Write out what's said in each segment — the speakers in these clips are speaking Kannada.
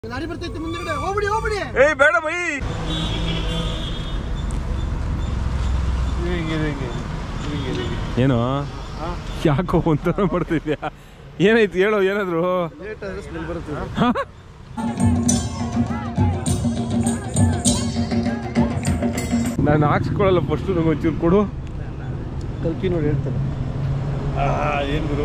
ಗಾಡಿ ಬರ್ತೈತೆ ಮುಂದೆ ಹೋಗ್ಬಿಡಿ ಹೋಗ್ಬಿಡಿ ಏಯ್ ಬೇಡ ಬೈ ಏನು ಯಾಕೋ ಒಂಥರ ಮಾಡ್ತಿದ್ಯಾ ಏನಾಯ್ತು ಹೇಳೋ ಏನಾದ್ರು ನಾನು ಹಾಕ್ಸ್ಕೊಳ್ಳಲ್ಲ ಫಸ್ಟು ನಂಗೆ ಒಂಚೂರು ಕೊಡು ಕಲ್ಕಿ ನೋಡಿ ಹೇಳ್ತಾರೆ ಏನು ಗುರು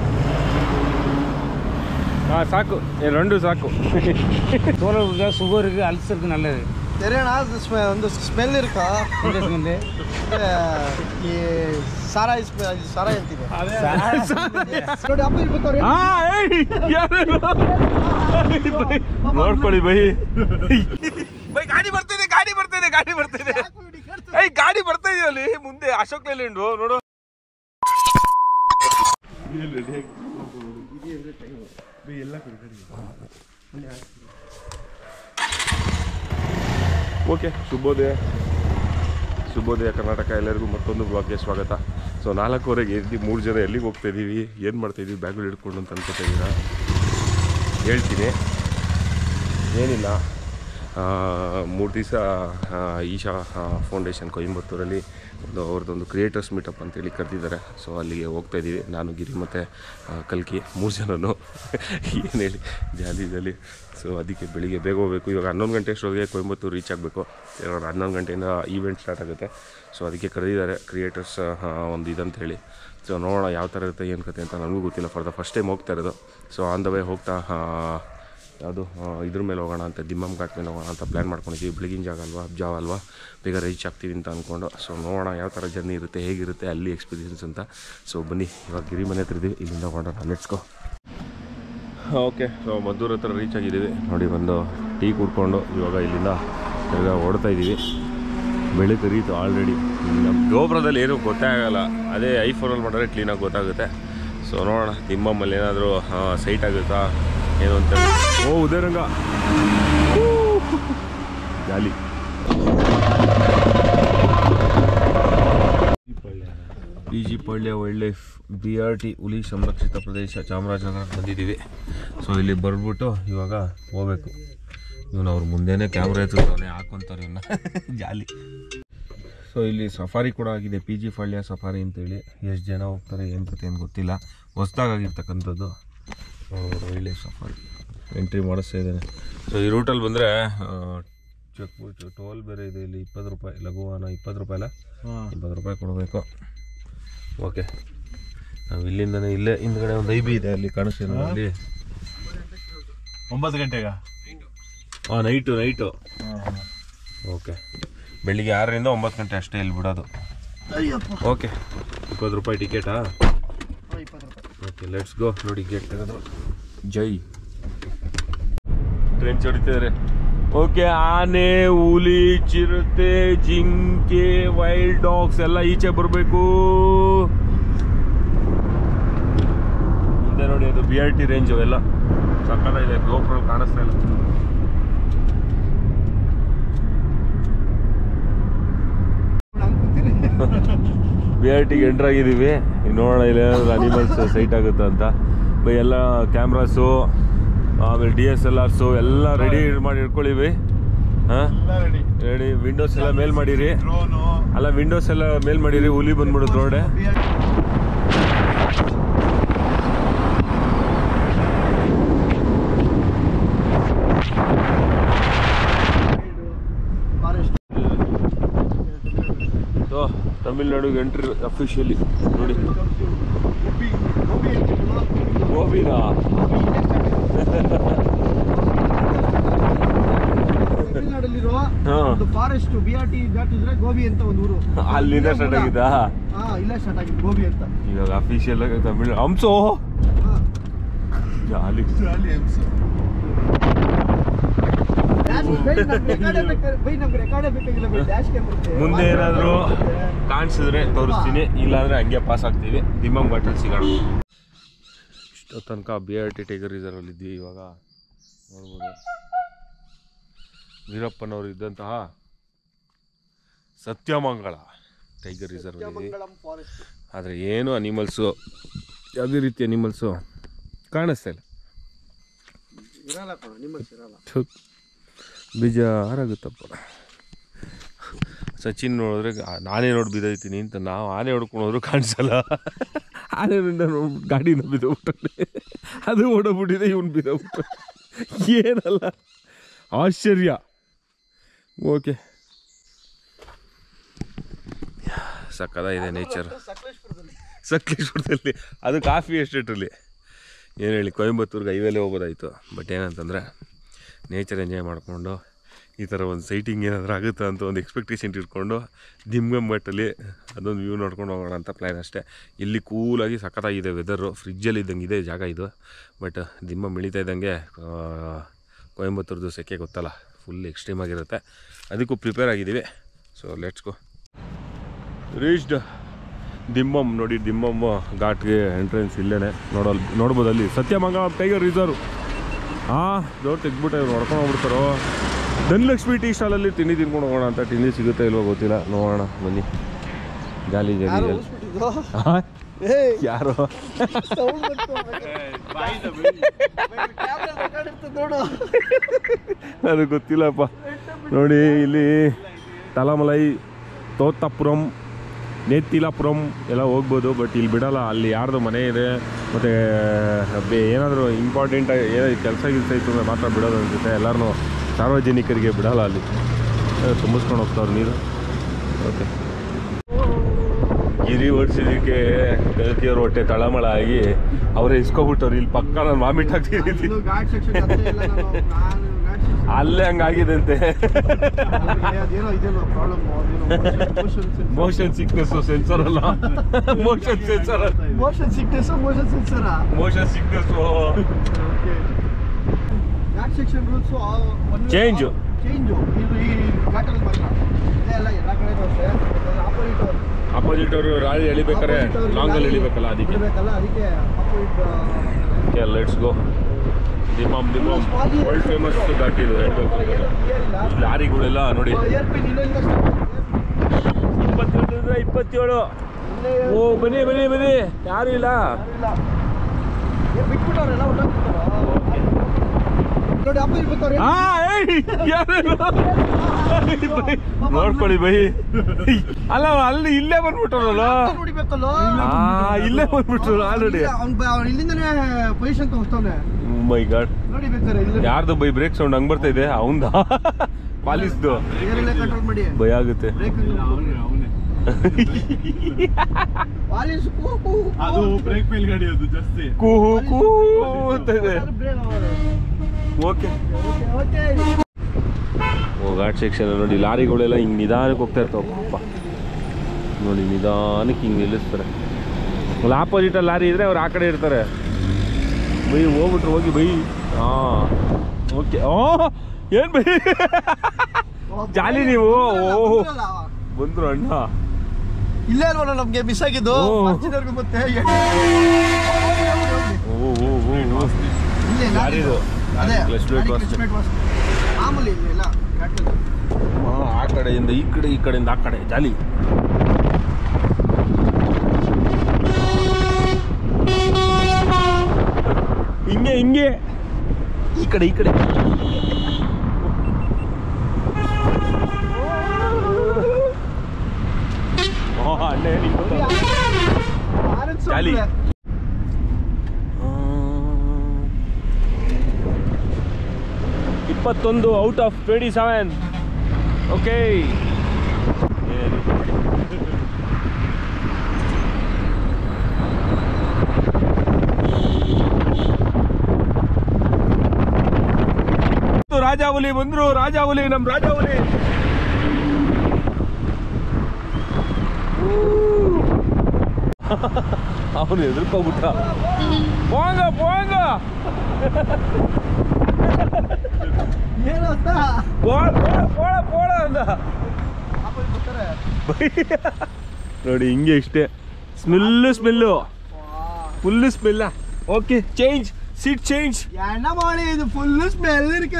ಸಾಕು ರೆಂಡು ಸಾಕು தோலுக்கு சுகருக்கு அல்சருக்கு நல்லது ತೆರೆಯಣ ಒಂದು ಸ್ಮೆಲ್ ಇರುತ್ತಾ ಸ್ಮೆಲ್ ಈ ಸಾರಾಯಿ ಸಾರಾಯಿ ಅಂತಿದೆ ನೋಡಿ ಅಪ್ಪ ಇರ್ಬೇಕು ನೋಡ್ಕೊಳ್ಳಿ ಬೈ ಬೈ ಗಾಡಿ ಬರ್ತಿದೆ ಗಾಡಿ ಬರ್ತಿದೆ ಗಾಡಿ ಬರ್ತಿದೆ ಏಯ್ ಗಾಡಿ ಬರ್ತಾ ಇದೆಯಲ್ಲಿ ಮುಂದೆ ಅಶೋಕ್ ಲೇಲ್ಯಾಂಡ್ ನೋಡು ಓಕೆ ಶುಭೋದಯ ಶುಭೋದಯ ಕರ್ನಾಟಕ ಎಲ್ಲರಿಗೂ ಮತ್ತೊಂದು ಬ್ಲಾಗ್ಗೆ ಸ್ವಾಗತ. ಸೊ 4:15 ಎದ್ದು 3 ಜನ ಎಲ್ಲಿಗೆ ಹೋಗ್ತಾ ಇದ್ದೀವಿ ಏನು ಮಾಡ್ತಾಯಿದ್ದೀವಿ ಬ್ಯಾಗುಗಳು ಹಿಡ್ಕೊಂಡು ಅಂತ ಅನ್ಕೋತಾ ಇದ್ದೀರಾ ಹೇಳ್ತೀನಿ. ಏನಿಲ್ಲ 3 ದಿವಸ ಈಶಾ ಫೌಂಡೇಶನ್ ಕೊಯಂಬತ್ತೂರಲ್ಲಿ ಅವ್ರದ್ದೊಂದು ಕ್ರಿಯೇಟರ್ಸ್ ಮೀಟಪ್ ಅಂತೇಳಿ ಕರೆದಿದ್ದಾರೆ. ಸೊ ಅಲ್ಲಿಗೆ ಹೋಗ್ತಾ ಇದ್ದೀವಿ ನಾನು ಗಿರಿ ಮತ್ತು ಕಲ್ಕಿ 3 ಜನನು ಏನು ಹೇಳಿ ಜಾಲಿ. ಸೊ ಅದಕ್ಕೆ ಬೆಳಿಗ್ಗೆ ಬೇಗ ಹೋಗಬೇಕು. ಇವಾಗ 11 ಗಂಟೆ ಅಷ್ಟೊಳಗೆ ಕೊಯಂಬತ್ತೂರು ರೀಚ್ ಆಗಬೇಕು. ಇವಾಗ 11 ಗಂಟೆಯಿಂದ ಈವೆಂಟ್ ಸ್ಟಾರ್ಟ್ ಆಗುತ್ತೆ. ಸೊ ಅದಕ್ಕೆ ಕರೆದಿದ್ದಾರೆ ಕ್ರಿಯೇಟರ್ಸ್ ಒಂದು ಇದಂತ ಹೇಳಿ. ಸೊ ನೋಡೋಣ ಯಾವ ಥರ ಇರುತ್ತೆ ಏನು ಕತೆ ಅಂತ ನನಗೂ ಗೊತ್ತಿಲ್ಲ. ಫಾರ್ ದ ಫಸ್ಟ್ ಟೈಮ್ ಹೋಗ್ತಾ ಇರೋದು. ಸೊ ಆನ್ ದ ವೇ ಹೋಗ್ತಾ ಯಾವುದು ಇದ್ರ ಮೇಲೆ ಹೋಗೋಣ ಅಂತ ದಿಮ್ಮಮ್ ಘಾಟ್ ಮೇಲೆ ಹೋಗೋಣ ಅಂತ ಪ್ಲ್ಯಾನ್ ಮಾಡ್ಕೊಂಡಿದ್ದೀವಿ. ಬೆಳಗಿನ ಜಾಗ ಅಲ್ವಾ ಜಾವ ಅಲ್ವಾ ಬೇಗ ರೀಚ್ ಆಗ್ತೀವಿ ಅಂತ ಅಂದ್ಕೊಂಡು. ಸೊ ನೋಡೋಣ ಯಾವ ಥರ ಜರ್ನಿ ಇರುತ್ತೆ ಹೇಗಿರುತ್ತೆ ಅಲ್ಲಿ ಎಕ್ಸ್ಪೀರಿಯನ್ಸ್ ಅಂತ. ಸೊ ಬನ್ನಿ ಇವಾಗ ಗಿರಿ ಮನೆ ಹತ್ರ ಇದ್ದೀವಿ, ಇಲ್ಲಿಂದ ಹೊರಡೋಣ. ಲೆಟ್ಸ್ಕೋ. ಓಕೆ ಸೊ ಮದ್ದೂರು ಹತ್ರ ರೀಚ್ ಆಗಿದ್ದೀವಿ. ನೋಡಿ ಒಂದು ಟೀ ಕುಡ್ಕೊಂಡು ಇವಾಗ ಇಲ್ಲಿಂದ ಈಗ ಓಡ್ತಾ ಇದ್ದೀವಿ. ಬೆಳೆ ಕರೀತು ಆಲ್ರೆಡಿ. ನಮ್ಮ ಗೋಪುರದಲ್ಲಿ ಏನೂ ಗೊತ್ತೇ ಆಗೋಲ್ಲ, ಅದೇ ಐಫೋನಲ್ಲಿ ಮಾಡಿದ್ರೆ ಕ್ಲೀನಾಗಿ ಗೊತ್ತಾಗುತ್ತೆ. ಸೊ ನೋಡೋಣ ದಿಮ್ಮಮ್ಮಲ್ಲಿ ಏನಾದರೂ ಸೈಟ್ ಆಗುತ್ತಾ ಏನು ಅಂತ. ಓ ಉದಯರಂಗ jolly. PG Palya wild life BRT ಹುಲಿ ಸಂರಕ್ಷಿತ ಪ್ರದೇಶ ಚಾಮರಾಜನಗರಕ್ಕೆ ಬಂದಿದ್ದೀವಿ. ಸೊ ಇಲ್ಲಿ ಬರ್ಬಿಟ್ಟು ಇವಾಗ ಹೋಗ್ಬೇಕು. ಇವನು ಅವ್ರ ಮುಂದೆನೇ ಕ್ಯಾಮ್ರಾ ಎತ್ತಿರ್ತಾನೆ ಹಾಕೊಂತಾರೆ ಇವನ್ನ ಜಾಲಿ. ಸೊ ಇಲ್ಲಿ ಸಫಾರಿ ಕೂಡ ಆಗಿದೆ, PG ಪಳ್ಯ ಸಫಾರಿ ಅಂತೇಳಿ. ಎಷ್ಟು ಜನ ಹೋಗ್ತಾರೆ ಏನು ಕತೆ ಏನು ಗೊತ್ತಿಲ್ಲ, ಹೊಸ್ದಾಗಿರ್ತಕ್ಕಂಥದ್ದು ವೈಲ್ಡ್ ಲೈಫ್ ಸಫಾರಿ. ಎಂಟ್ರಿ ಮಾಡಿಸ್ತಾ ಇದ್ದಾನೆ. ಸೊ ಈ ರೂಟಲ್ಲಿ ಬಂದರೆ ಚೆಕ್ ಟೋಲ್ ಬೇರೆ ಇದೆ. ಇಲ್ಲಿ 20 ರೂಪಾಯಿ ಲಘುವಾನ 20 ರೂಪಾಯಿ ಅಲ್ಲ 20 ರೂಪಾಯಿ ಕೊಡಬೇಕು. ಓಕೆ ನಾವು ಇಲ್ಲಿಂದನೇ ಇಲ್ಲೇ ಹಿಂದ್ಗಡೆ ಒಂದು IB ಇದೆ ಅಲ್ಲಿ ಕಾಣಿಸ್ತೀವಿ ಅಲ್ಲಿ 9 ಗಂಟೆಗೆ ನೈಟು ಓಕೆ ಬೆಳಿಗ್ಗೆ 6ರಿಂದ 9 ಗಂಟೆ ಅಷ್ಟೇ ಇಲ್ಲಿ ಬಿಡೋದು. ಓಕೆ 20 ರೂಪಾಯಿ ಟಿಕೆಟಾ? Okay let's go. ನೋಡಿ ಗೇಟ್ ತೆಗೆದ್ರು. ಜೈ ಟ್ರೈನ್ ಹೊಡಿತಿದ್ದಾರೆ. ಓಕೆ ಆನೆ ಹುಲಿ ಚಿರತೆ ಜಿಂಕೆ ವೈಲ್ಡ್ ಡಾಗ್ಸ್ ಎಲ್ಲ ಈಚೆ ಬರಬೇಕು. ಮುಂದೆ ನೋಡಿ ಅದು BRT ರೇಂಜ್ ಎಲ್ಲ ಸಕ್ಕತ್ತಾಗಿದೆ. ಗೋಪುರ ಕಾಣಿಸ್ತಾ ಇಲ್ಲ. BRTಗೆ ಎಂಟ್ರ್ ಆಗಿದ್ದೀವಿ. ನೋಡೋಣ ಇಲ್ಲಿ ಏನಾದ್ರು ಅನಿಮಲ್ಸ್ ಸೈಟ್ ಆಗುತ್ತೆ ಅಂತ. ಬೈ ಎಲ್ಲ ಕ್ಯಾಮ್ರಾಸು ಆಮೇಲೆ DSLRಸು ಎಲ್ಲ ರೆಡಿ ಮಾಡಿ ಇಟ್ಕೊಳ್ಳಿವಿ. ಹಾಂ ರೆಡಿ. ವಿಂಡೋಸ್ ಎಲ್ಲ ಮೇಲ್ ಮಾಡಿರಿ. ಅಲ್ಲ ವಿಂಡೋಸ್ ಎಲ್ಲ ಮೇಲ್ ಮಾಡಿರಿ. ಹುಲಿ ಬಂದ್ಬಿಡುತ್ತೆ ರೋಡೆ. ಸೊ ತಮಿಳ್ನಾಡಿಗೆ ಎಂಟ್ರಿ ಅಫಿಷಿಯಲಿ ನೋಡಿ. ಗೋಬಿನಾ ತಮಿಳ್ನಾಡಲ್ಲಿರುವ ಒಂದು ಫಾರೆಸ್ಟ್ BRT ದಾಟಿದ್ರೆ ಗೋಬಿ ಅಂತ ಒಂದು ಊರು. ಅಲ್ಲಿಂದ ಸ್ಟಾರ್ಟ್ ಆಗಿದ್ದಾ? ಇಲ್ಲ ಸ್ಟಾರ್ಟ್ ಆಗಿದೆ ಗೋಬಿ ಅಂತ. ಇವಾಗ ಅಫಿಷಿಯಲ್ ಆಗಿ ತಮಿಳ್ ಹಂಸೋ ಜಾಲಿ ಹಂಸೋ. ಮುಂದೆ ಏನಾದರೂ ಕಾಣಿಸಿದ್ರೆ ತೋರಿಸ್ತೀನಿ, ಇಲ್ಲಾಂದ್ರೆ ಹಂಗೆ ಪಾಸ್ ಆಗ್ತೀವಿ. ದಿಮ್ಮಮ್ ಘಾಟಲ್ಲಿ ಸಿಗೋಣ. ಇಷ್ಟೋ ತನಕ BRT ಟೈಗರ್ ರಿಸರ್ವಲ್ಲಿ ಇದ್ವಿ. ಇವಾಗ ನೋಡ್ಬೋದು ವೀರಪ್ಪನವರು ಇದ್ದಂತಹ ಸತ್ಯಮಂಗಳ ಟೈಗರ್ ರಿಸರ್ವ್ ಇದೆ. ಆದರೆ ಏನು ಅನಿಮಲ್ಸು ಯಾವುದೇ ರೀತಿ ಅನಿಮಲ್ಸು ಕಾಣಿಸ್ತಾ ಇಲ್ಲ. ಇರಲ್ಲ ಕಣ ನಿಮ್ಮಲ್ಲಿ ಇರಲ್ಲ. ಬೇಜಾರಾಗುತ್ತಪ್ಪ. ಸಚಿನ್ ನೋಡಿದ್ರೆ ನಾನೇ ನೋಡಿ ಬಿದ್ದೈತೀನಿ ಅಂತ ನಾವು ಆನೆ ಹೊಡ್ಕೊಂಡೋದ್ರು ಕಾಣಿಸಲ್ಲ. ಆನೆಯಿಂದ ಗಾಡಿನ ಬಿದ್ದೋಗ್ಬಿಟ್ಟೆ, ಅದು ಓಡೋಗ್ಬಿಟ್ಟಿದೆ, ಇವನು ಬಿದ್ದೋಗ್ಬಿಟ್ಟು. ಏನಲ್ಲ ಆಶ್ಚರ್ಯ. ಓಕೆ, ಸಕ್ಕದಾಗಿದೆ ನೇಚರ್ ಸಕಲೇಶ್ಪುರದಲ್ಲಿ. ಅದು ಕಾಫಿ ಎಸ್ಟೇಟಲ್ಲಿ. ಏನು ಹೇಳಿ, ಕೊಯಂಬತ್ತೂರ್ಗೆ ಹೈವೇಲೆ ಹೋಗೋದಾಯಿತು. ಬಟ್ ಏನಂತಂದರೆ ನೇಚರ್ ಎಂಜಾಯ್ ಮಾಡಿಕೊಂಡು ಈ ಥರ ಒಂದು ಸೈಟಿಂಗ್ ಏನಾದರೂ ಆಗುತ್ತಾ ಅಂತ ಒಂದು ಎಕ್ಸ್ಪೆಕ್ಟೇಷನ್ ಇಟ್ಕೊಂಡು ದಿಮ್ಗಂಬಟ್ಟಲ್ಲಿ ಅದೊಂದು ವ್ಯೂ ನೋಡ್ಕೊಂಡು ಹೋಗೋಣ ಅಂತ ಪ್ಲ್ಯಾನ್ ಅಷ್ಟೇ. ಇಲ್ಲಿ ಕೂಲಾಗಿ ಸಖತ್ತಾಗಿದೆ ವೆದರು, ಫ್ರಿಜ್ಜಲ್ಲಿ ಇದ್ದಂಗೆ ಇದೆ ಜಾಗ ಇದು. ಬಟ್ ದಿಮ್ಮ ಮಿಳಿತಾ ಇದ್ದಂಗೆ ಕೊಯಂಬತ್ತೂರ್ದು ಸೆಕೆ ಗೊತ್ತಲ್ಲ, ಫುಲ್ ಎಕ್ಸ್ಟ್ರೀಮ್ ಆಗಿರುತ್ತೆ. ಅದಕ್ಕೂ ಪ್ರಿಪೇರ್ ಆಗಿದ್ದೀವಿ. So let's go. Reached Dhimbam. ನೋಡಿ, ದಿಮ್ಮಮ್ಮ ಘಾಟ್ಗೆ ಎಂಟ್ರೆನ್ಸ್ ಇಲ್ಲೇ ನೋಡ್ಬೋದು. ಅಲ್ಲಿ ಸತ್ಯಮಂಗಲ ಟೈಗರ್ ರಿಸರ್ವ್. ದೊಡ್ಡ ತೆಗ್ಬಿಟ್ಟು ಇವ್ರು ನೋಡ್ಕೊಂಡು ಹೋಗ್ಬಿಡ್ತಾರೋ. ಧನಲಕ್ಷ್ಮಿ ಟೀ ಸ್ಟಾಲಲ್ಲಿ ತಿಂಡಿ ತಿನ್ಕೊಂಡು ಹೋಗೋಣ ಅಂತ. ತಿಂಡಿ ಸಿಗುತ್ತೆ ಇಲ್ವೋ ಗೊತ್ತಿಲ್ಲ, ನೋಡೋಣ ಬನ್ನಿ. ಜಾಲಿ ಜಾಲಿ ಯಾರು ಅದು ಗೊತ್ತಿಲ್ಲಪ್ಪ. ನೋಡಿ, ಇಲ್ಲಿ ತಲಮಲೈ, ತೋತಪುರಂ, ನೇತಿಲಾಪುರಂ ಎಲ್ಲ ಹೋಗ್ಬೋದು. ಬಟ್ ಇಲ್ಲಿ ಬಿಡಲ್ಲ. ಅಲ್ಲಿ ಯಾರ್ದು ಮನೆ ಇದೆ ಮತ್ತು ಏನಾದರೂ ಇಂಪಾರ್ಟೆಂಟ್ ಕೆಲಸ ಇತ್ತು ಅಂದರೆ ಮಾತ್ರ ಬಿಡೋದು ಅನಿಸುತ್ತೆ. ಎಲ್ಲರೂ ಸಾರ್ವಜನಿಕರಿಗೆ ಬಿಡಲ್ಲ. ಅಲ್ಲಿ ತುಂಬಿಸ್ಕೊಂಡು ಹೋಗ್ತಾವ್ರು ನೀರು. ಓಕೆ, ಗಿರಿ ಓಡಿಸಿದ್ದಕ್ಕೆ ಕಲ್ತಿಯವ್ರ ಹೊಟ್ಟೆ ತಳಮಳ ಆಗಿ ಅವರೇ ಇಸ್ಕೊಬಿಟ್ಟವ್ರು. ಇಲ್ಲಿ ಪಕ್ಕ ನಾನು ವಾಮಿಟ್ ಆಗ್ತಿದ್ದೀನಿ. ಅಲ್ಲೇ ಹಂಗಾಗಿದೆ ಅಂತೆ. ಮೋಷನ್ ಸಿಕ್ನೆಸ್ ಸೆನ್ಸರ್ ಅಲ್ಲ, motion sensor. Motion sickness, motion sensor, motion sickness. Ghat section rules change ಇದು ಈ ಘಾಟಲ್ಲಿ ಮಾತ್ರ ಎಲ್ಲ ಕಡೆನೂ ಅಷ್ಟೇ. ಅಪೋಸಿಟ್ ಅವರು ರಾಳಿ ಎಳಿಬೇಕಾರೆ ಲಾಂಗಲ್ಲಿ ಎಳಿಬೇಕಲ್ಲ, ಅದಕ್ಕೆ opposite. Let's go. Dhimbam world famous ghat ಇದು. ಲಾರಿಗಳೆಲ್ಲ ನೋಡಿ, 27. ಓ ಬನ್ನಿ ಬನ್ನಿ ಬನ್ನಿ, ಯಾರು ಇಲ್ಲ. ಬಿಟ್ಬಿಟ್ಟವ್ರೆಲ್ಲ ನೋಡ್ಕೊಳ್ಳಿ ಬೈ. ಅಲ್ಲ, ಅಲ್ಲಿ ಇಲ್ಲೇ ಬಂದ್ಬಿಟ್ಟಲ್ಲ, ಇಲ್ಲೇ ಬಂದ್ಬಿಟ್ರು ಆಲ್ರೆಡಿ. ಇಲ್ಲಿಂದನೇ ಪೊಸಿಷನ್ ತಗೋತಾನೆ. ಮೈ ಗಾಡ್, ನೋಡಿ ಬೇಕಾರೆ ಯಾರ್ದು ಬೈ ಬ್ರೇಕ್ ಸೌಂಡ್ ಹಂಗ್ ಬರ್ತಾ ಇದೆ? ಅವಂದ ಪಾಲಿಸ್ದು ಕಂಟ್ರೋಲ್ ಮಾಡಿ. ಭಯ ಆಗುತ್ತೆ. ಅದು ಬ್ರೇಕ್ ಮೇಲ್ ಗಾಡಿ, ಅದು ಜಾಸ್ತಿ ಕೂಹು ಕೂ ಅಂತ ಇದೆ. ಓಕೆ, ಓ ಘಾಟ್ ಸೆಕ್ಷನ್ ನೋಡಿ. ಲಾರಿಗಳೆಲ್ಲ ಹಿಂಗೆ ನಿಧಾನಕ್ಕೆ ಹೋಗ್ತಾ ಇರ್ತಾವಪ್ಪ. ನೋಡಿ, ನಿಧಾನಕ್ಕೆ ಹಿಂಗೆ ನಿಲ್ಲಿಸ್ತಾರೆ. ಅಲ್ಲಿ ಆಪೋಸಿಟಲ್ಲಿ ಲಾರಿ ಇದ್ರೆ ಅವ್ರು ಆ ಕಡೆ ಇರ್ತಾರೆ. ಬೈ ಹೋಗ್ಬಿಟ್ರು, ಹೋಗಿ ಬೈ. ಓಕೆ. ಏನು ಬೈ ಜಾಲಿ ನೀವು? ಓಹ್, ಬಂದ್ರು ಅಣ್ಣ. ಇಲ್ಲೇ ಅಲ್ವಲ್ಲ ನಮ್ಗೆ ಮಿಸ್ ಆಗಿದ್ದು. ಮತ್ತೆ ಮಾಮೂಲಿ ಇಲ್ಲ, ಆ ಕಡೆಯಿಂದ ಈ ಕಡೆ, ಈ ಕಡೆಯಿಂದ ಆ ಕಡೆ ಜಾಲಿ. ಹಿಂಗೆ ಹಿಂಗೆ, ಈ ಕಡೆ ಈ ಕಡೆ. ಜಾಲಿ. 21 out of 27. ಓಕೆ, ರಾಜಾಹುಲಿ ಬಂದ್ರು. ರಾಜಾಹುಲಿ, ನಮ್ಮ ರಾಜಾಹುಲಿ. ಅವನು ಎದುರ್ಕೋಬಿಟ್ಟ. ಪೋಂಗ ಪೋಂಗ ನೋಡಿ, ಹಿಂಗೆ ಇಷ್ಟೇ. Smell full smell. Okay, change seat change. ಎಣ್ಣ ಮಾಡಿ, ಇದು ಫುಲ್ಲು ಸ್ಮೆಲ್ ಇರ್ಕ.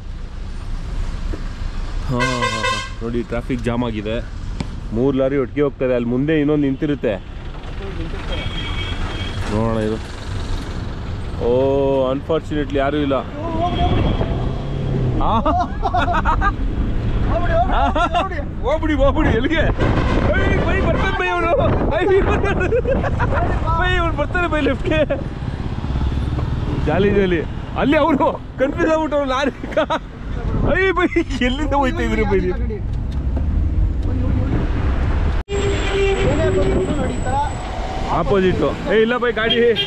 ನೋಡಿ, ಟ್ರಾಫಿಕ್ ಜಾಮ್ ಆಗಿದೆ. 3 ಲಾರಿ ಒಟ್ಟಿಗೆ ಹೋಗ್ತದೆ. ಅಲ್ಲಿ ಮುಂದೆ ಇನ್ನೊಂದು ನಿಂತಿರುತ್ತೆ, ನೋಡೋಣ ಇದು. ಓ ಅನ್ಫಾರ್ಚುನೇಟ್ಲಿ ಯಾರೂ ಇಲ್ಲ. ಹೋಗ್ಬಿಡಿ ಎಲ್ಲಿಗೆ ಬೈ ಬರ್ತಾನೆ ಬೈ ಅವನು ಬೈ ಅವ್ನು ಬರ್ತಾನೆ ಬೈ ಲೆಫ್ಟ್ಗೆ. ಜಾಲಿ ಅಲ್ಲಿ ಅವನು ಕನ್ಫ್ಯೂಸ್ ಆಗ್ಬಿಟ್ಟು ಅವ್ನು ಲಾರಿ ಬೈ ಎಲ್ಲಿಂದ ಹೋಯ್ತಾ ಇದ್ರಿ ಬೈ ನೀವು? ಆಪೋಸಿಟ್ಟು ಇಲ್ಲ ಬೈ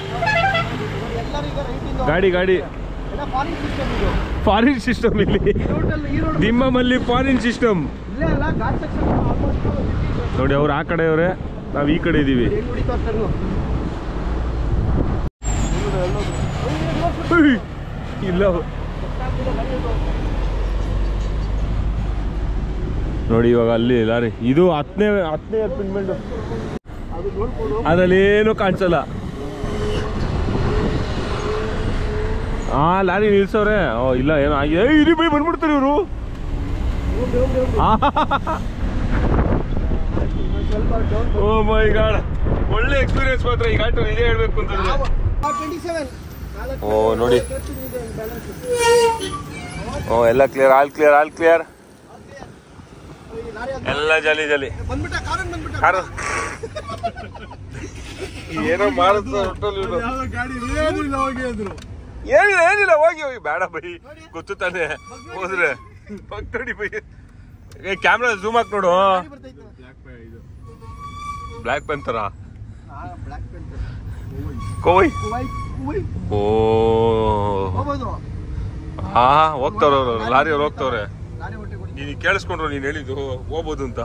ಗಾಡಿ ಫಾರಿನ್ ಸಿಸ್ಟಮ್ ಇಲ್ಲಿ ದಿಮ್ಮಲ್ಲಿ ಫಾರಿನ್ ಸಿಸ್ಟಮ್ ನೋಡಿ. ಅವ್ರು ಆ ಕಡೆ ಅವರೇ, ನಾವು ಈ ಕಡೆ ಇದ್ದೀವಿ. ಇಲ್ಲ ನೋಡಿ ಇವಾಗ ಅಲ್ಲಿ ಲಾರಿ ಇದು 10ನೇ ಅಪಾಯಿಂಟ್ಮೆಂಟ್, ಅದ್ರಲ್ಲಿ ಏನು ಕಾಣಿಸಲ್ಲ. ಲಾರಿ ನಿಲ್ಸವ್ರೆ. ಇಲ್ಲ ಏನೋ ಆಗಿದೆ. ಇರಿ ಬೈ ಬಂದ್ಬಿಡ್ತಾರೆ ಇವರು. ಓ ಮೈ ಗಾಡ್, ಒಳ್ಳೆ ಎಕ್ಸ್ಪೀರಿಯನ್ಸ್ ಮಾತ್ರ ಈ ಘಾಟು, ಇದೇ ಹೇಳ್ಬೇಕು ಅಂತಂದ್ರೆ. ಓ ನೋಡಿ, ಎಲ್ಲ ಕ್ಲಿಯರ್, ಆಲ್ ಕ್ಲಿಯರ್ ಎಲ್ಲ ಜಾಲಿ ಕಾರು ಏನೋ ಏನಿಲ್ಲ ಹೋಗಿ ಬೇಡ ಬೈ, ಗೊತ್ತು ತಾನೆ ಹೋದ್ರೆ ನೋಡಿ ಬೈ. ಕ್ಯಾಮ್ರಾ ಝೂಮ್ ಹಾಕಿ ನೋಡು. ಬ್ಲ್ಯಾಕ್ ಪ್ಯಾಂಥರಾ ಕೋವೈ. ಓ ಹಾ ಹೋಗ್ತವ್ರ ಲಾರಿ ಅವ್ರು ಹೋಗ್ತವ್ರೆ. ನೀನು ಕೇಳಿಸ್ಕೊಂಡ್ರು ನೀನ್ ಹೇಳಿದ್ದು ಹೋಗ್ಬೋದು ಅಂತ.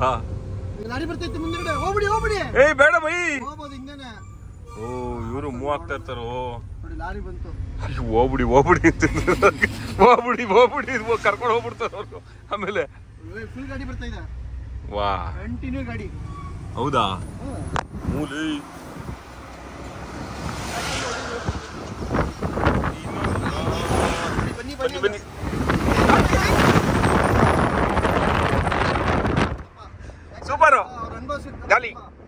ಏಯ್ ಬೇಡ ಬೈ. ಓ ಇವರು ಮೂವ್ ಆಗ್ತಾ ಇರ್ತಾರೋ. ಹೋಗ್ಬಿಡಿ ಕರ್ಕೊಂಡು ಹೋಗ್ಬಿಡ್ತಾರ ಅವ್ರು. ಆಮೇಲೆ ವಾ ಹೌದಾ ಮೂಲಿ ಬನ್ನಿ ಸೂಪರ್ ಗಾಲಿ.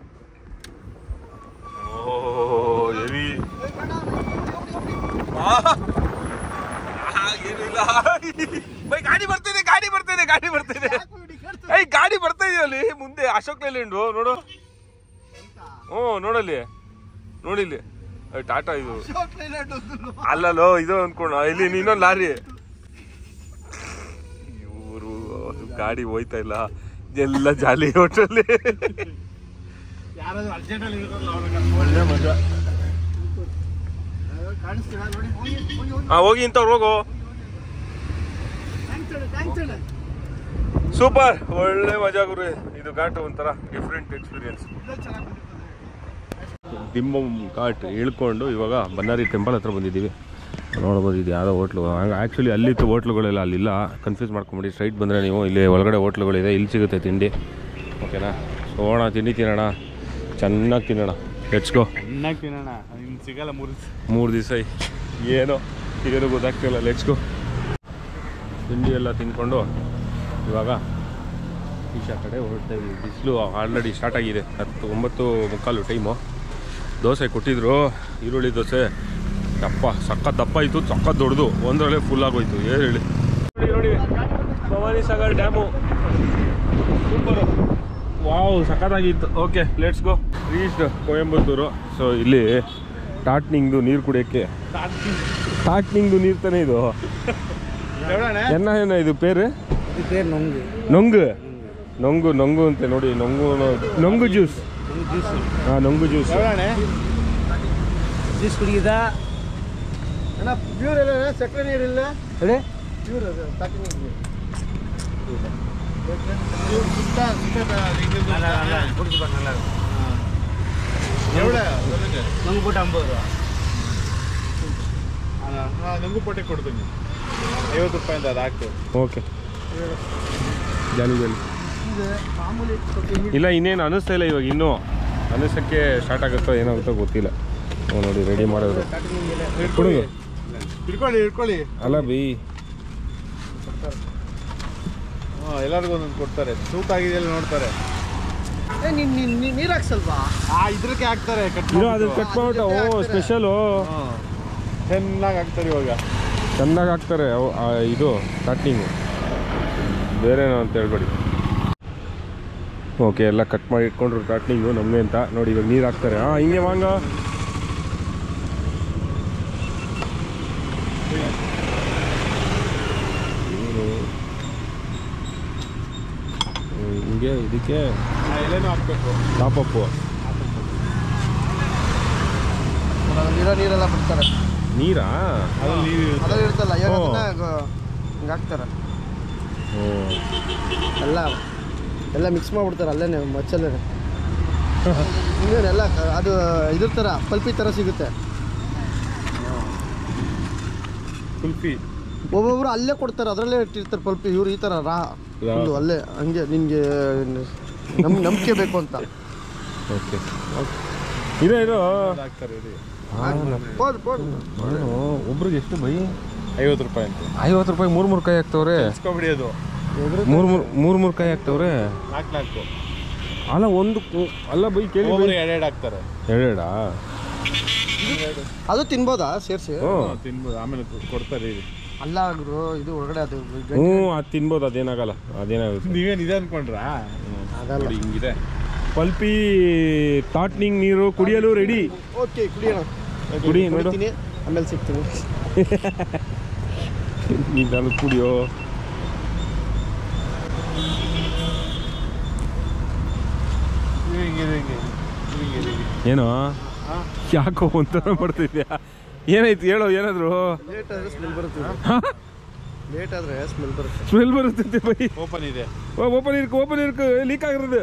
ಓ ಹೆವಿ ಏನಿಲ್ಲ ಬೈ. ಗಾಡಿ ಬರ್ತೇನೆ ಏಯ್ ಗಾಡಿ ಬರ್ತಾ ಇದೆಯಲ್ಲಿ ಮುಂದೆ. ಅಶೋಕ್ ಲೇಲ್ಯಾಂಡ್ ನೋಡು. ನೋಡಲ್ಲಿ ನೋಡಿಲ್ಲಿ ಟಾಟಾ ಇದು ಅಲ್ಲಲ್ಲೋ ಇದು ಅನ್ಕೋಣ. ಇಲ್ಲಿ ಇನ್ನೊಂದು ಲಾರಿ. ಇವರು ಅದು ಗಾಡಿ ಹೋಯ್ತಾ ಇಲ್ಲ, ಎಲ್ಲ ಜಾಲಿ ಹೋಟೆಲ್. ಹೋಗಿ ಇಂಥವ್ರು ಹೋಗು. ಸೂಪರ್, ಒಳ್ಳೆ ಮಜಾ ಗುರು. ಇದು ಘಾಟ್ ಒಂಥರ ಡಿಫ್ರೆಂಟ್ ಎಕ್ಸ್ಪೀರಿಯನ್ಸ್. ದಿಮ್ಮಂ ಘಾಟ್ ಇಳ್ಕೊಂಡು ಇವಾಗ ಬನ್ನಾರಿ ಟೆಂಪಲ್ ಹತ್ರ ಬಂದಿದ್ದೀವಿ. ನೋಡ್ಬೋದು ಇದು ಯಾವುದೋ ಹೋಟ್ಲು. ಹಂಗೆ ಆ್ಯಕ್ಚುಲಿ ಅಲ್ಲಿತ್ತು ಹೋಟ್ಲುಗಳೆಲ್ಲ, ಅಲ್ಲಿಲ್ಲ. ಕನ್ಫ್ಯೂಸ್ ಮಾಡ್ಕೊಂಬಿಡಿ. ಸ್ಟ್ರೈಟ್ ಬಂದರೆ ನೀವು ಇಲ್ಲಿ ಒಳಗಡೆ ಹೋಟ್ಲುಗಳಿದೆ, ಇಲ್ಲಿ ಸಿಗುತ್ತೆ ತಿಂಡಿ. ಓಕೆನಾ? ಸೊ ಹೋಗೋಣ, ತಿಂಡಿ ತಿನ್ನೋಣ, ಚೆನ್ನಾಗಿ ತಿನ್ನೋಣ. Let's go. ಚೆನ್ನಾಗಿ ತಿನ್ನೋಣ. ಇನ್ನು ಸಿಗಲ್ಲ 3 ದಿವಸ ಏನೋ ಗೊತ್ತಾಗ್ತಿಲ್ಲ. Let's go. ತಿಂಡಿ ಎಲ್ಲ ತಿನ್ಕೊಂಡು ಇವಾಗ ಈಶಾ ಕಡೆ ಹೊರಡ್ತಾ ಇದ್ದೀವಿ. ಬಿಸಿಲು ಆಲ್ರೆಡಿ ಸ್ಟಾರ್ಟ್ ಆಗಿದೆ. 9:15 ಟೈಮು. ದೋಸೆ ಕೊಟ್ಟಿದ್ರು, ಈರುಳ್ಳಿ ದೋಸೆ. ಸಖತ್ ದಪ್ಪ ಇತ್ತು, ಸಖತ್ ದೊಡ್ಡದು. ಒಂದರಲ್ಲೇ ಫುಲ್ ಆಗೋಯ್ತು. ಏನು ಹೇಳಿ. ನೋಡಿ Bhavani Sagar dam super. Wow ಸಖತ್ತಾಗಿತ್ತು. Okay let's go. Reached Coimbatore. So ಇಲ್ಲಿ ಟಾಟ್ನಿಂಗ್ದು ನೀರು ಕುಡಿಯೋಕ್ಕೆ. ಟಾಟ್ನಿಂಗ್ದು ನೀರು ತಾನೇ ಇದು. ಏನ ಇದು ಪೇರು ನೊಂಗು ಅಂತೆ ನೋಡಿ. ನೊಂಗು ಜ್ಯೂಸ್. ಹಾಂ ನೊಂಗು ಜ್ಯೂಸ್ ಕುಡಿದ ಪ್ಯೂರ್ ಎಲ್ಲ ಸಕ್ಕರೆ ನೀರಿಲ್ಲ. ಪ್ಯೂರ್ ನಂಗುಬಿಟ್ಟು 50 ರೂಪಾ. ನಂಗು ಪಟ್ಟೆ ಕೊಡ್ತೀನಿ 50 ರೂಪಾಯಿಂದ ಅದು ಹಾಕ್ತು. ಓಕೆ ಜಾಲಿ ಇಲ್ಲ. ಇನ್ನೇನು ಅನ್ನಿಸ್ತಾ ಇಲ್ಲ ಇವಾಗ. ಇನ್ನೂ ಅನ್ನಿಸೋಕ್ಕೆ ಸ್ಟಾರ್ಟ್ ಆಗುತ್ತೋ ಏನಾಗುತ್ತೋ ಗೊತ್ತಿಲ್ಲ. ನೋಡಿ ರೆಡಿ ಮಾಡೋದು. ಇಟ್ಕೊಳ್ಳಿ ಅಲ್ಲ ಬೈ. ಎಲ್ಲರಿಗೂ ಒಂದೊಂದು ಕೊಡ್ತಾರೆ. ಸೂಟ್ ಆಗಿದೆಯಲ್ಲ ನೋಡ್ತಾರೆ. ನೀರು ಹಾಕ್ಸಲ್ವಾ? ಇದ್ರಕ್ಕೆ ಹಾಕ್ತಾರೆ. ಅದು ಕಟ್ ಮಾಡ್ಬಿಟ್ಟು. ಓ ಸ್ಪೆಷಲು. ಚೆನ್ನಾಗಿ ಆಗ್ತಾರೆ ಇವಾಗ. ಚೆನ್ನಾಗಿ ಹಾಕ್ತಾರೆ ಇದು ಟಾಟ್ನಿಂಗು, ಬೇರೆನೋ ಅಂತ ಹೇಳ್ಬೇಡಿ. ಓಕೆ, ಎಲ್ಲ ಕಟ್ ಮಾಡಿ ಇಟ್ಕೊಂಡ್ರು ಟಾಟ್ನಿಂಗು ನಮ್ಮನೆ ಅಂತ. ನೋಡಿ ಇವಾಗ ನೀರು ಹಾಕ್ತಾರೆ. ಹಿಂಗೆ ವಾಂಗ ಹಿಂಗೆ ಇದಕ್ಕೆ ಎಲೆನೂ ಹಾಕ್ಬೇಕು. ಟಾಪಪ್ಪು ನೀರೆಲ್ಲ ಬಿಡ್ತಾರೆ. ನೀರಾ ಅದ್ರಲ್ಲಿ ನೀರು ಅದ್ರಲ್ಲಿ ಇರ್ತಲ್ಲ ಓ. ಹಿಂಗೆ ಹಾಕ್ತಾರೆ. ಹ್ಞೂ ಎಲ್ಲ ಮಿಕ್ಸ್ ಮಾಡಿಬಿಡ್ತಾರೆ ಅಲ್ಲೇ ಮಚ್ಚಲ್ಲೇ. ಹಿಂಗೇನೆಲ್ಲ ಅದು ಇದ್ರ ಥರ ಪಲ್ಪಿ ಥರ ಸಿಗುತ್ತೆ. ಕುಲ್ಫಿ ಒಬ್ಬೊಬ್ರು ಅಲ್ಲೇ ಕೊಡ್ತಾರೆ, ಅದರಲ್ಲೇ ಇಟ್ಟಿರ್ತಾರೆ ಪಲ್ಪಿ. ಇವ್ರು ಈ ಥರ ಒಂದು ಅಲ್ಲೇ ಹಂಗೆ ನಿನಗೆ ನಂಬಿಕೆ ಬೇಕು ಅಂತ. ಓಕೆ ಇದು ಇದು ಹಾಕ್ತಾರೆ. ಒಬ್ರಿಗೆ ಎಷ್ಟು ಬೈ? 50 ರೂಪಾಯಿ ಅಂತ. 50 ರೂಪಾಯಿ 3 ಕಾಯಿ ಹಾಕ್ತವ್ರೆ. ಇಸ್ಕೊಬಿಡಿ. ಅದು 3 ಕಾಯಿ ಹಾಕ್ತವ್ರೆ. 4 ಅಲ್ಲ ಒಂದು ಅಲ್ಲ ಬೈ ಕೇಳಿ ಎರಡು ಹಾಕ್ತಾರೆ. ಎರಡಾ? ಅದು ತಿನ್ಬೋದಾ ಸೇರಿಸಿ? ತಿನ್ಬೋದು, ಆಮೇಲೆ ಕೊಡ್ತಾರೆ. ಅಲ್ಲ ಗುರು, ಇದು ಒಳಗಡೆ ಅದು ಹ್ಞೂ ಅದು ತಿನ್ಬೋದು, ಅದೇನಾಗಲ್ಲ. ಅದೇನಾಗುತ್ತೆ. ನೀವೇನು ಇದೆ ಅನ್ಕೊಂಡ್ರಾ? ಅದಲ್ಲ. ಹಿಂಗಿದೆ ಪಲ್ಪಿ ಟಾಟ್ನಿಂಗ್ ನೀರು ಕುಡಿಯಲು ರೆಡಿ. ಓಕೆ, ಕುಡಿಯೋಣ. ಕುಡಿ ನೋಡು. ಆಮೇಲೆ ಸಿಗ್ತೀನಿ. ಈಗ ನಾನು ಕುಡಿಯೋ. ಏನೋ ಯಾಕೋ ಒಂಥರ ಮಾಡ್ತಿದ್ಯಾ? ಏನಾಯ್ತು ಹೇಳೋ, ಏನಾದ್ರು? ಲೇಟ್ ಆದರೆ ಸ್ಮೆಲ್ ಬರುತ್ತೆ. ಲೇಟ್ ಆದರೆ ಸ್ಮೆಲ್ ಬರುತ್ತೆ. ಸ್ಮೆಲ್ ಬರುತ್ತೆ ಬೈ. ಓಪನ್ ಇದೆ. ಓಪನ್ ಇರ್ಕು ಲೀಕ್ ಆಗಿರೋದು.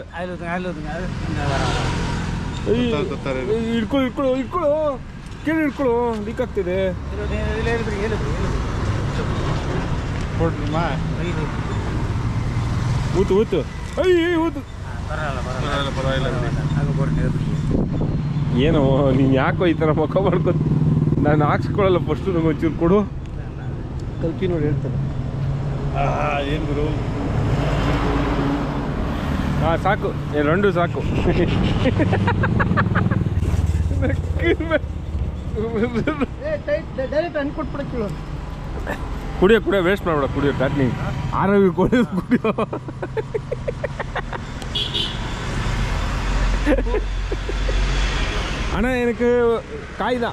ಇಟ್ಕೊಳ್ಳೋ ಕೇಳಿ ಇಟ್ಕೊಳ್ಳೋ, ಲೀಕ್ ಆಗ್ತಿದೆ. ಕೊಡ್ರಮ್ಮ. ಊತು ಊತು ಊತು. ಏನೋ ನೀನು ಯಾಕೋ ಈ ಥರ ಮುಖ ಮಾಡ್ಕೊ? ನಾನು ಹಾಕ್ಸ್ಕೊಳ್ಳಲ್ಲ. ಫಸ್ಟು ನಂಗೆ ಒಂಚೂರು ಕೊಡು. ಕಲ್ಕಿ ನೋಡಿ ಹೇಳ್ತಾರೆ. ಏನು ಗುರು? ಹಾಂ ಸಾಕು, ಎರಡು ಸಾಕು. ಡೈರೆಕ್ಟ್ ಅನ್ಕೊಟ್ಬಿಡಕ್ಕೆ ಕುಡಿಯೋ ವೇಸ್ಟ್ ಮಾಡಬೇಡ. ಕುಡಿಯೋ ಟಾಟ್ನಿಂಗ್ ಆರೋಗ್ಯ ಕುಡಿಯೋ. ಅಣ್ಣ எனக்கு ಕಾಯ್ದ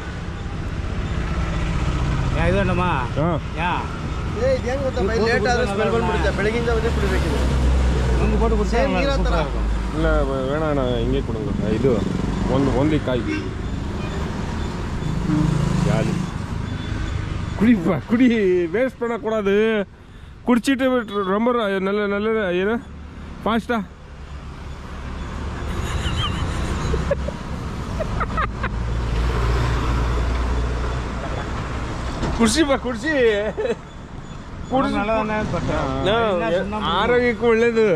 ಇದಣ್ಣಮ್ಮ. ಹಾಂ ಹೆಂಗೆ ಗೊತ್ತಾ ಬೈ, ಲೇಟ್ ಆದರೆ ಸ್ಮೆಲ್ ಬಂದ್ಬಿಡುತ್ತೆ. ಬೆಳಗಿನ ಜಾವದೇ ಕುಡಿಬೇಕಿದೆ. ಒಂದು ಕೊಟ್ಟು ಸೇಮ್ ನೀರು ಥರ. ಇಲ್ಲ ಬೇಡ ಅಣ್ಣ, ಹಿಂಗೆ ಕೊಡೋದು. ಇದು ಒಂದು ಕಾಯಿ ಯಾರು குடி வேஸ்ட் பண்ணக்கூடாது. குடிச்சிட்டு ரொம்ப நல்ல ಏನು ஃபாஸ்டா ಕುಡಿಸಿ ಆರೋಗ್ಯಕ್ಕೆ ಒಳ್ಳೇದು.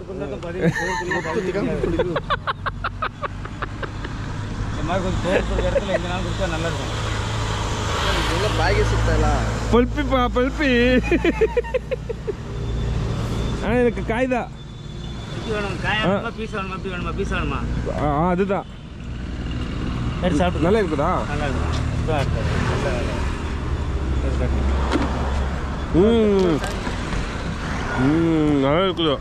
ಬಾಯಿಗೆ ಸಿಗ್ತಾಯಿಲ್ಲ. ಪಲ್ಪಿ அண்ணா எனக்கு காய்தா அதுதான் நல்லா இருக்குதா? நல்லா இருக்குதோ.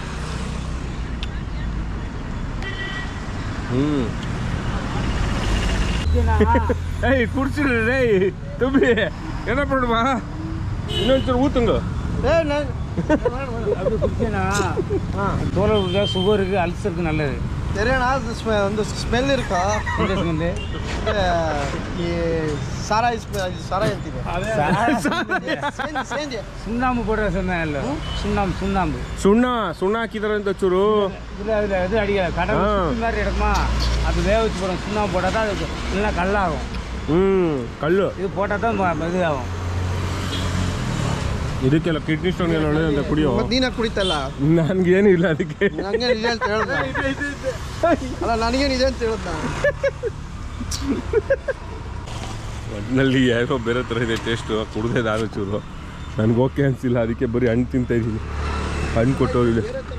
ஏய் குடிச்சிடு டேய் தம்பி, என்ன பண்ணுமா? இன்னொரு ஊத்துங்க. அப்படி குடிச்சேன்னா தோலை சுகருக்கு அல்சருக்கு நல்லது. தெரியணா ಒಂದು ಸ್ಮೆಲ್ இருக்கா? ಸ್ಮೆಲ್ ಈ ಸಾರಾಯಿ ಸಾರಾಯಿ ಅಂತಿದೆ. ಸುಣ್ಣಾಂಬು ಕೊಡ್ರೆ ಸಣ್ಣ ಸುಣ್ಣಾಂಬು ಸುಣ್ಣ ಹಾಕಿದಾರೆ ಅಂತ ಚೂರು. இது அடிக்க கடை மாதிரி எடுக்குமா, அது வேக வச்சு போடும். சுண்ணாம்பு போட்டால் தான் அது நல்லா கல்லாகும். கல்லு இது போட்டால் தான் இது ஆகும். ಇದಕ್ಕೆಲ್ಲ ಕಿಡ್ನಿ ಸ್ಟೋನ್ ಎಲ್ಲ ಒಳ್ಳೆ ಅಂತ ಕುಡಿಯೋ. ನೀನ ಕುಡಿತಲ್ಲ? ನನ್ಗೇನು ಇಲ್ಲ ಅದಕ್ಕೆ. ನನಗೇನಿದೆ ಅಂತ ಹೇಳ್ದ. ಅಲ್ಲ ನನಗೇನಿದೆ ಅಂತ ಹೇಳ್ದ. ಒಟ್ಟಿನಲ್ಲಿ ಯಾರೋ ಬೇರೆ ಥರ ಇದೆ ಟೇಸ್ಟು. ಕುಡ್ದೆ ನಾನು ಚೂರು ನನಗೆ ಓಕೆ ಅನಿಸಿಲ್ಲ, ಅದಕ್ಕೆ ಬರೀ ಹಣ್ಣು ತಿಂತಾ ಇದ್ದೀನಿ. ಹಣ್ಣು ಕೊಟ್ಟೋಗಿಲ್ಲ.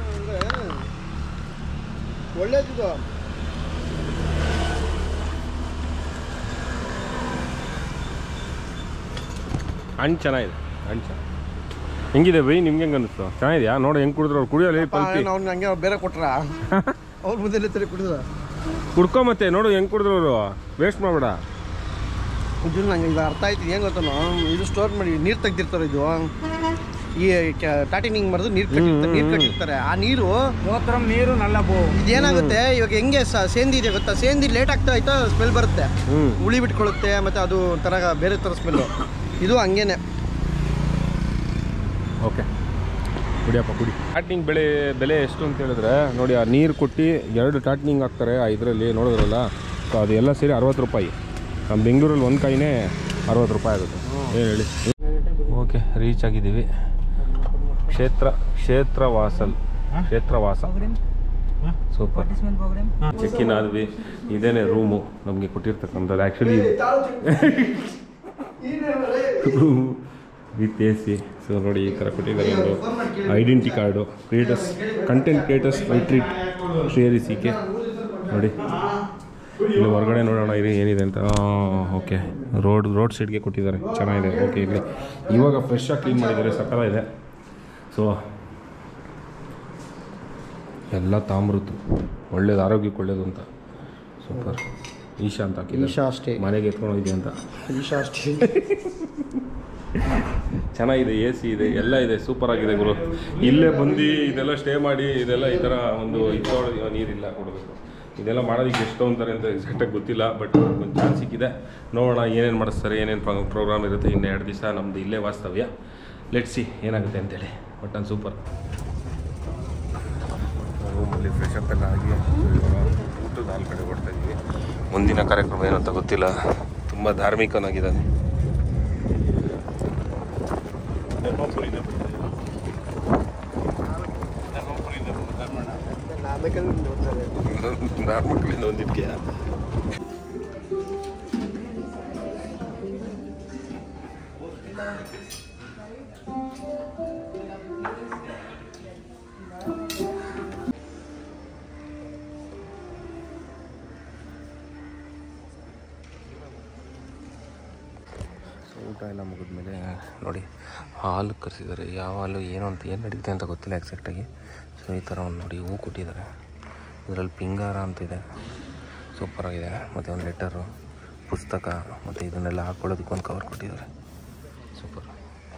ಒಳ್ಳೇದಿದು. ಹಣ್ಣು ಚೆನ್ನಾಗಿದೆ, ಹಣ್ಣು ಚೆನ್ನಾಗಿ. ಹೆಂಗಿದೆ ಬೈ, ನಿಮ್ಗೆ ಹೆಂಗೆ ಅನ್ನಿಸ್ತು? ಚೆನ್ನಾಗಿದೆಯಾ? ನೋಡಿ ಹೆಂಗೆ ಕುಡಿದ್ರು ಅವ್ರು, ಕುಡಿಯೋಲ್ಲ ಪಲ್ಪಿ. ಅವ್ನು ಹಂಗೆ ಬೇರೆ ಕೊಟ್ರ ಅವ್ರ ಮುಂದೆ ತರ ಕುಡಿದ್ರ ಕುಡ್ಕೊ ಮತ್ತೆ ನೋಡು ಹೆಂಗೆ ಕುಡಿದ್ರು ಅವರು, ವೇಸ್ಟ್ ಮಾಡಬೇಡ. ಇದು ನಂಗೆ ಈಗ ಅರ್ಥ ಆಯ್ತು ಏನು ಗೊತ್ತಾನು, ಇದು ಸ್ಟೋರ್ ಮಾಡಿ ನೀರು ತೆಗ್ದಿರ್ತಾರೆ. ಇದು ಈ ಟಾಟಿನಿಂಗ್ ಮಾಡಿದ್ರು ನೀರು ಕಟ್ಟಿರ್ತಾರೆ. ಆ ನೀರು ನೀರು ನಲ್ಲ ಇದೇನಾಗುತ್ತೆ ಇವಾಗ ಹೆಂಗೆ ಸೇಂದಿ ಇದೆ ಗೊತ್ತಾ, ಸೇಂದಿ ಲೇಟ್ ಆಗ್ತಾ ಆಯ್ತಾ ಸ್ಮೆಲ್ ಬರುತ್ತೆ, ಹುಳಿ ಬಿಟ್ಕೊಳ್ಳುತ್ತೆ, ಮತ್ತು ಅದು ಥರ ಬೇರೆ ಥರ ಸ್ಮೆಲ್ಲು. ಇದು ಹಂಗೇನೆ. ಓಕೆ ಕುಡಿಯಪ್ಪ ಕುಡಿ. ಟಾಟ್ನಿಂಗ್ ಬೆಲೆ ಎಷ್ಟು ಅಂತ ಹೇಳಿದ್ರೆ ನೋಡಿ, ಆ ನೀರು ಕೊಟ್ಟು 2 ಟಾಟ್ನಿಂಗ್ ಹಾಕ್ತಾರೆ ಇದರಲ್ಲಿ, ನೋಡಿದ್ರಲ್ಲ. ಸೊ ಅದು ಎಲ್ಲ ಸೇರಿ 60 ರೂಪಾಯಿ. ನಮ್ಮ ಬೆಂಗಳೂರಲ್ಲಿ ಒಂದು ಕಾಯಿನೇ 60 ರೂಪಾಯಿ ಆಗುತ್ತೆ. ಏನು ಹೇಳಿ. ಓಕೆ, ರೀಚ್ ಆಗಿದ್ದೀವಿ. ಕ್ಷೇತ್ರವಾಸ ಸೂಪರ್. ಚೆಕ್ಕಿನ್ ಆದ್ವಿ. ಇದೇನೆ ರೂಮು ನಮಗೆ ಕೊಟ್ಟಿರ್ತಕ್ಕಂಥದ್ದು. Actually room with AC. So ನೋಡಿ ಈ ಥರ ಕೊಟ್ಟಿದ್ದಾರೆ. ಒಂದು identity card, content creators retreat ಶ್ರೇಯರಿ CK. ನೋಡಿ ಇಲ್ಲಿ ಹೊರಗಡೆ ನೋಡೋಣ ಇಲ್ಲಿ ಏನಿದೆ ಅಂತ. ಓಕೆ, ರೋಡ್ ಸೈಡ್ಗೆ ಕೊಟ್ಟಿದ್ದಾರೆ, ಚೆನ್ನಾಗಿದೆ. ಓಕೆ, ಇಲ್ಲಿ ಇವಾಗ ಫ್ರೆಶ್ಶಾಗಿ ಕ್ಲೀನ್ ಮಾಡಿದ್ದಾರೆ, ಸಕ್ಕತ್ತಾಗಿದೆ. ಸೊ ಎಲ್ಲ ತಾಮ್ರದ್ದು, ಒಳ್ಳೇದು, ಆರೋಗ್ಯಕ್ಕೆ ಒಳ್ಳೇದು ಅಂತ. ಸೂಪರ್. ಈಶಾ ಅಂತ ಹಾಕಿದ್ದಾರೆ. ಈಶಾ ಅಷ್ಟೇ, ಮನೆಗೆ ಎತ್ಕೊಂಡು ಹೋಗಿದೆ ಅಂತ. ಈಶಾ ಅಷ್ಟೇ. ಚೆನ್ನಾಗಿದೆ, AC ಇದೆ, ಎಲ್ಲ ಇದೆ, ಸೂಪರ್ ಆಗಿದೆ ಗುರು. ಇಲ್ಲೇ ಬಂದು ಇದೆಲ್ಲ ಸ್ಟೇ ಮಾಡಿ ಇದೆಲ್ಲ ಈ ಥರ ಒಂದು ನೀರಿಲ್ಲ ಕೊಡಬೇಕು. ಇದೆಲ್ಲ ಮಾಡೋದಕ್ಕೆ ಎಷ್ಟು ಅಂತಾರೆ ಅಂತ ಎಕ್ಸಾಕ್ಟಾಗಿ ಗೊತ್ತಿಲ್ಲ, ಬಟ್ ಒಂದು ಚಾನ್ಸ್ ಸಿಕ್ಕಿದೆ. ನೋಡೋಣ ಏನೇನು ಮಾಡಿಸ್ತಾರೆ, ಏನೇನು ಪ್ರೋಗ್ರಾಮ್ ಇರುತ್ತೆ. ಇನ್ನು 2 ದಿವಸ ನಮ್ಮದು ಇಲ್ಲೇ ವಾಸ್ತವ್ಯ. ಲೆಟ್ಸ್ ಸಿ ಏನಾಗುತ್ತೆ ಅಂತೇಳಿ. ಬಟ್ ನಾನು ಸೂಪರ್. ರೂಮಲ್ಲಿ ಫ್ರೆಶ್ ಅಪ್ ಎಲ್ಲ ಆಗಿ ಊಟದ ಹಾಲ್ ಕಡೆ ಓಡ್ತಾ ಇದ್ವಿ. ಮುಂದಿನ ಕಾರ್ಯಕ್ರಮ ಏನು ಅಂತ ಗೊತ್ತಿಲ್ಲ. ತುಂಬ ಧಾರ್ಮಿಕನಾಗಿದ್ದಾನೆ. ಮಕ್ಕಳಿಂದ ಒಂದಿದ್ಯಾ. ಊಟ ಎಲ್ಲ ಮುಗಿದ್ಮೇಲೆ ನೋಡಿ ಹಾಲು ಕರೆಸಿದ್ದಾರೆ. ಯಾವ ಹಾಲು ಏನು ಅಂತ ಏನು ನಡೀತೆ ಅಂತ ಗೊತ್ತಿಲ್ಲ ಎಕ್ಸಾಕ್ಟಾಗಿ. ಸೊ ಈ ಥರ ಒಂದು ನೋಡಿ ಹೂ ಕೊಟ್ಟಿದ್ದಾರೆ. ಇದರಲ್ಲಿ ಪಿಂಗಾರ ಅಂತಿದೆ, ಸೂಪರಾಗಿದೆ. ಮತ್ತು ಒಂದು ಲೆಟರು, ಪುಸ್ತಕ, ಮತ್ತು ಇದನ್ನೆಲ್ಲ ಹಾಕ್ಕೊಳ್ಳೋದಕ್ಕೆ ಒಂದು ಕವರ್ ಕೊಟ್ಟಿದ್ದಾರೆ. ಸೂಪರ್.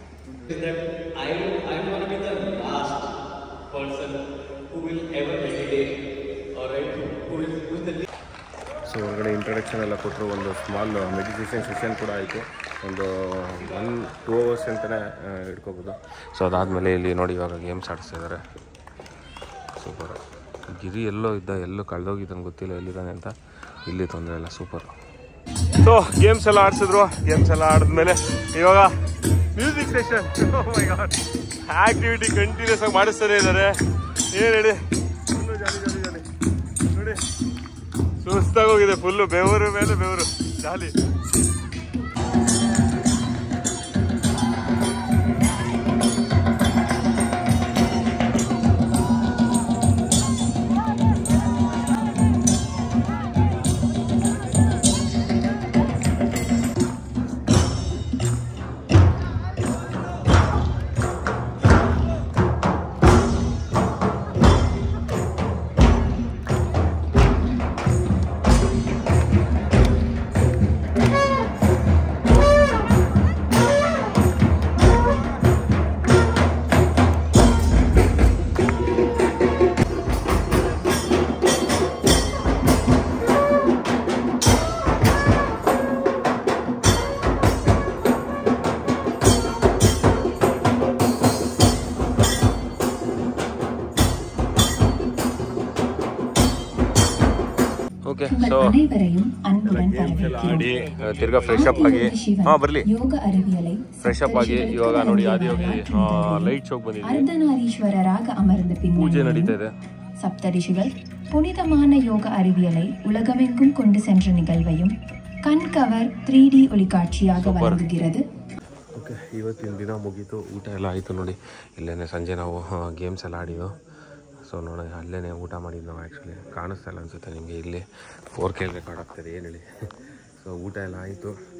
ಸೊ ಹೊರಗಡೆ ಇಂಟ್ರಡಕ್ಷನ್ ಎಲ್ಲ ಕೊಟ್ಟರು. ಒಂದು ಸ್ಮಾಲ್ ಮೆಡಿಟೇಷನ್ ಸೆಷನ್ ಕೂಡ ಆಯಿತು. ಒಂದು 1-2 hours ಅಂತಲೇ ಇಟ್ಕೋಬೋದು. ಸೊ ಅದಾದಮೇಲೆ ಇಲ್ಲಿ ನೋಡಿ ಇವಾಗ ಗೇಮ್ಸ್ ಆಡಿಸ್ತಾ ಇದ್ದಾರೆ. ಸೂಪರ್. ಗಿರಿ ಎಲ್ಲೋ ಇದ್ದ, ಎಲ್ಲೋ ಕಳೆದೋಗಿದ್ದಾನೆ, ಗೊತ್ತಿಲ್ಲ ಎಲ್ಲಿದ್ದಾನೆ ಅಂತ. ಇಲ್ಲಿ ತೊಂದರೆ ಇಲ್ಲ, ಸೂಪರ್. ಸೊ ಗೇಮ್ಸ್ ಎಲ್ಲ ಆಡಿಸಿದ್ರು. ಗೇಮ್ಸ್ ಎಲ್ಲ ಆಡಿದ್ಮೇಲೆ ಇವಾಗ music session. My god, activity continuous ಆಗಿ ಮಾಡಿಸ್ತಾನೆ ಇದ್ದಾರೆ. ಏನು ಹೇಳಿ, ಫುಲ್ಲು ಜಾಲಿ ಜಾಲಿ ಜಾಲಿ. ನೋಡಿ ಸುಸ್ತಾಗೋಗಿದೆ, ಫುಲ್ಲು ಬೆವರು ಮೇಲೆ ಬೆವರು, ಜಾಲಿ. ಓಕೆ, ಸೊ ಗೇಮ್ಸ್ ಎಲ್ಲ ಆಡಿ ತಿರ್ಗಾ ಫ್ರೆಶ್ ಅಪ್ ಆಗಿ ಬರಲಿ ಫ್ರೆಶ್ ಅಪ್ ಆಗಿ ಇವಾಗ ನೋಡಿ ಆದಿಯೋಗಿ ಲೈಟ್ ಶೋಗೆ ಬಂದಿದ್ವಿ. ಪೂಜೆ ನಡೀತಾ ಇದೆ. சப்தரிஷிகள் புனிதமான யோக அறிவியலை உலகமெங்கும் கொண்டு சென்ற நிகழ்வையும் கண்கவர் 3D ஒளிக்காட்சியாக வழங்குகிறது. ಓಕೆ, ಇವತ್ತಿನ ದಿನ ಮುಗೀತು, ಊಟ ಎಲ್ಲ ಆಯಿತು. ನೋಡಿ ಇಲ್ಲೇ ಸಂಜೆ ನಾವು ಗೇಮ್ಸ್ ಎಲ್ಲ ಆಡಿದ್ದು. ಸೊ ನೋಡಿ ಅಲ್ಲೇ ಊಟ ಮಾಡಿದ್ದು ನಾವು. ಆ್ಯಕ್ಚುಲಿ ಕಾಣಿಸ್ತಾ ಇಲ್ಲ ಅನಿಸುತ್ತೆ ನಿಮಗೆ, ಇಲ್ಲಿ 4K ರೆಕಾರ್ಡ್ ಆಗ್ತದೆ, ಏನು ಹೇಳಿ. ಸೊ ಊಟ ಎಲ್ಲ ಆಯಿತು.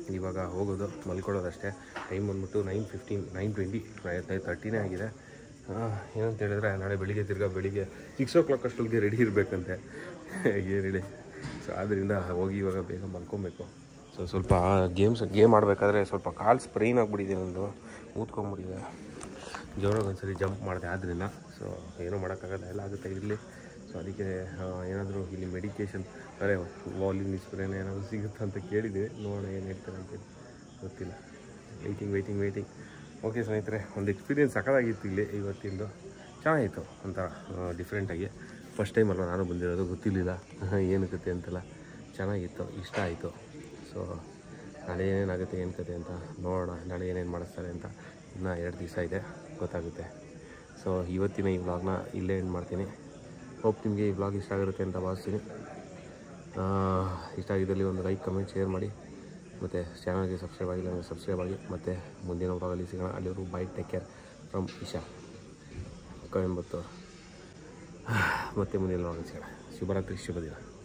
ಇವಾಗ ಹೋಗೋದು ಮಲ್ಕೊಳ್ಳೋದಷ್ಟೇ. ಟೈಮ್ ಬಂದ್ಬಿಟ್ಟು 9:15 9:20 9:30 ಆಗಿದೆ. ಏನಂತ ಹೇಳಿದ್ರೆ ನಾಳೆ ಬೆಳಿಗ್ಗೆ ಬೆಳಿಗ್ಗೆ 6 o'clock ಅಷ್ಟೊತ್ತಿಗೆ ರೆಡಿ ಇರಬೇಕಂತೆ. ಏನು ಹೇಳಿ. ಸೊ ಆದ್ದರಿಂದ ಹೋಗಿ ಇವಾಗ ಬೇಗ ಮಲ್ಕೊಬೇಕು. ಸೊ ಸ್ವಲ್ಪ ಗೇಮ್ ಆಡಬೇಕಾದ್ರೆ ಸ್ವಲ್ಪ ಕಾಲು ಸ್ಪ್ರೈನ್ ಆಗಿಬಿಟ್ಟಿದೆ, ನಂದು ಊದ್ಕೊಂಬಿಟ್ಟಿದೆ. ಜೋರಾಗಿ ಒಂದ್ಸರಿ ಜಂಪ್ ಮಾಡಿದೆ ಆದ್ದರಿಂದ. ಸೊ ಏನೂ ಮಾಡೋಕ್ಕಾಗಲ್ಲ, ಎಲ್ಲ ಆಗುತ್ತೆ ಇರಲಿ. ಸೊ ಅದಕ್ಕೆ ಏನಾದರೂ ಇಲ್ಲಿ ಮೆಡಿಕೇಷನ್ ಅರೆ ವಾಲಿನ್ ಸ್ಪ್ರೇನ ಏನಾದರೂ ಸಿಗುತ್ತಾ ಅಂತ ಕೇಳಿದೆ. ನೋಡೋಣ ಏನು ಹೇಳ್ತಾರೆ ಅಂತ ಗೊತ್ತಿಲ್ಲ. ವೆಯ್ಟಿಂಗ್. ಓಕೆ ಸ್ನೇಹಿತರೆ, ಒಂದು ಎಕ್ಸ್ಪೀರಿಯೆನ್ಸ್ ಸಕ್ಕತ್ತಾಗಿತ್ತು ಇಲ್ಲಿ ಇವತ್ತಿಂದು. ಚೆನ್ನಾಗಿತ್ತು, ಒಂಥರ ಡಿಫ್ರೆಂಟಾಗಿ. ಫಸ್ಟ್ ಟೈಮ್ ಅಲ್ವ ನಾನು ಬಂದಿರೋದು, ಗೊತ್ತಿರಲಿಲ್ಲ ಏನು ಕತೆ ಅಂತೆಲ್ಲ. ಚೆನ್ನಾಗಿತ್ತು, ಇಷ್ಟ ಆಯಿತು. ಸೊ ನಾಳೆ ಏನೇನಾಗುತ್ತೆ ಏನು ಕತೆ ಅಂತ ನೋಡೋಣ. ನಾಳೆ ಏನೇನು ಮಾಡಿಸ್ತಾರೆ ಅಂತ ಇನ್ನೂ 2 ದಿವಸ ಇದೆ, ಗೊತ್ತಾಗುತ್ತೆ. ಸೊ ಇವತ್ತಿನ ಈ ವ್ಲಾಗ್ನ ಇಲ್ಲೇ ಎಂಡ್ ಮಾಡ್ತೀನಿ. ಹೋಪ್ ನಿಮಗೆ ಈ ವ್ಲಾಗ್ ಇಷ್ಟ ಆಗಿರುತ್ತೆ ಅಂತ ಭಾವಿಸ್ತೀನಿ. ಇಷ್ಟ ಆಗಿದ್ದಲ್ಲಿ ಒಂದು ಲೈಕ್, ಕಮೆಂಟ್, ಶೇರ್ ಮಾಡಿ. ಮತ್ತು ಚಾನಲ್ಗೆ ಸಬ್ಸ್ಕ್ರೈಬ್ ಆಗಿಲ್ಲ ಅಂದರೆ ಸಬ್ಸ್ಕ್ರೈಬ್ ಆಗಿ. ಮತ್ತು ಮುಂದಿನ ವ್ಲಾಗಲ್ಲಿ ಸಿಗೋಣ. ಅಲ್ಲಿವರೆಗೂ bye, take care from Isha Coimbatore. ಮತ್ತು ಮುಂದಿನ ವ್ಲಾಗಲ್ಲಿ ಸಿಗೋಣ. ಶುಭರಾತ್ರಿ, ಶುಭ ದಿನ.